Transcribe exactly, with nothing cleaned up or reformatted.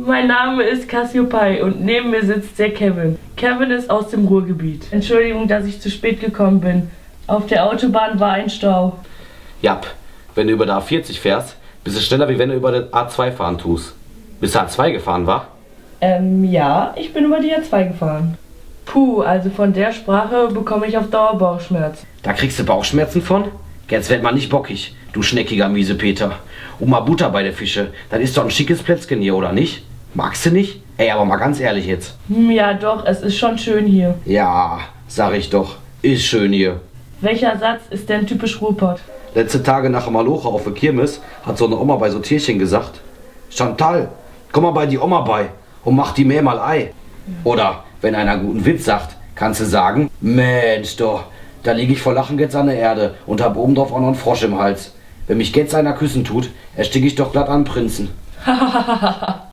Mein Name ist Cassiopeia und neben mir sitzt der Kevin. Kevin ist aus dem Ruhrgebiet. Entschuldigung, dass ich zu spät gekommen bin. Auf der Autobahn war ein Stau. Jap, wenn du über der A vierzig fährst, bist du schneller, wie wenn du über der A zwei fahren tust. Bist du A zwei gefahren, wa? Ähm, ja, ich bin über die A zwei gefahren. Puh, also von der Sprache bekomme ich auf Dauer Bauchschmerzen. Da kriegst du Bauchschmerzen von? Jetzt werd mal nicht bockig, du schneckiger Miesepeter. Und mal Butter bei der Fische, das ist doch ein schickes Plätzchen hier, oder nicht? Magst du nicht? Ey, aber mal ganz ehrlich jetzt. Hm, ja doch, es ist schon schön hier. Ja, sag ich doch, ist schön hier. Welcher Satz ist denn typisch Ruhrpott? Letzte Tage nach dem Maloche auf der Kirmes hat so eine Oma bei so Tierchen gesagt: Chantal, komm mal bei die Oma bei und mach die Mäh mal Ei. Oder wenn einer einen guten Witz sagt, kannst du sagen: Mensch doch, da liege ich vor Lachen jetzt an der Erde und hab oben drauf auch noch einen Frosch im Hals. Wenn mich jetzt einer küssen tut, ersticke ich doch glatt an Prinzen.